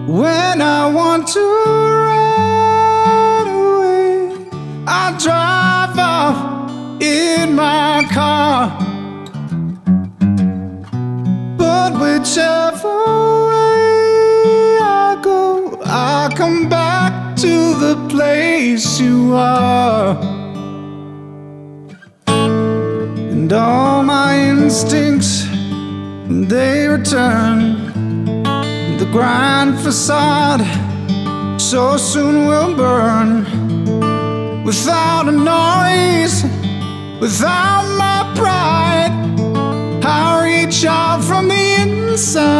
When I want to run away, I drive off in my car. But whichever way I go, I come back to the place you are. And all my instincts, they return. The grand facade so soon will burn. Without a noise, without my pride, I reach out from the inside.